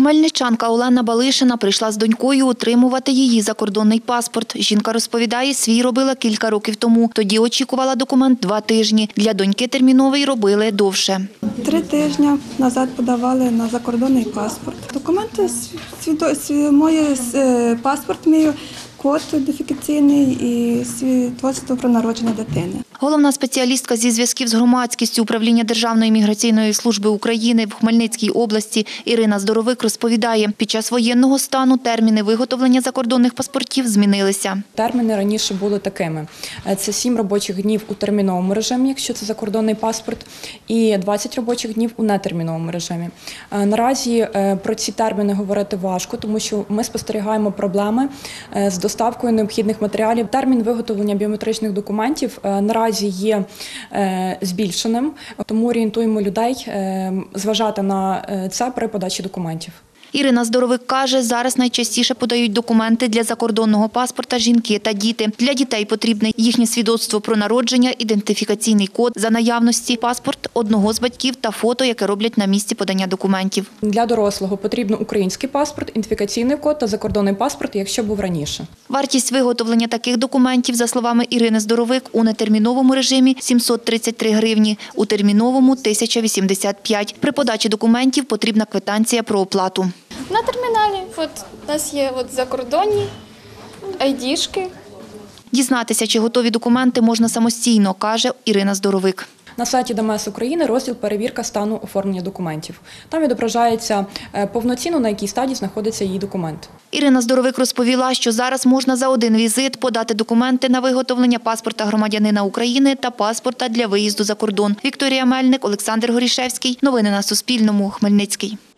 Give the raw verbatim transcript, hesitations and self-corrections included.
Хмельничанка Олена Балишина прийшла з донькою отримувати її закордонний паспорт. Жінка розповідає, свій робила кілька років тому. Тоді очікувала документ два тижні. Для доньки терміновий робили довше. Три тижні назад подавали на закордонний паспорт. Документи, свідо, свідо, моє, паспорт мій, код ідентифікаційний і свідоцтво про народження дитини. Головна спеціалістка зі зв'язків з громадськістю Управління Державної міграційної служби України в Хмельницькій області Ірина Здоровик розповідає, під час воєнного стану терміни виготовлення закордонних паспортів змінилися. Терміни раніше були такими. Це сім робочих днів у терміновому режимі, якщо це закордонний паспорт, і двадцять робочих днів у нетерміновому режимі. Наразі про ці терміни говорити важко, тому що ми спостерігаємо проблеми з доставкою необхідних матеріалів. Термін виготовлення біометричних документів наразі є збільшеним, тому орієнтуємо людей зважати на це при подачі документів. Ірина Здоровик каже, зараз найчастіше подають документи для закордонного паспорта жінки та діти. Для дітей потрібне їхнє свідоцтво про народження, ідентифікаційний код, за наявності паспорт одного з батьків та фото, яке роблять на місці подання документів. Для дорослого потрібно український паспорт, ідентифікаційний код та закордонний паспорт, якщо був раніше. Вартість виготовлення таких документів, за словами Ірини Здоровик, у нетерміновому режимі – сімсот тридцять три гривні, у терміновому – тисяча вісімдесят п'ять. При подачі документів потрібна квитанція про оплату. На терміналі от, у нас є от, закордонні айдішки. Дізнатися, чи готові документи можна самостійно, каже Ірина Здоровик. На сайті ДМС України розділ «Перевірка стану оформлення документів». Там відображається повноцінно, на якій стадії знаходиться її документ. Ірина Здоровик розповіла, що зараз можна за один візит подати документи на виготовлення паспорта громадянина України та паспорта для виїзду за кордон. Вікторія Мельник, Олександр Горішевський. Новини на Суспільному. Хмельницький.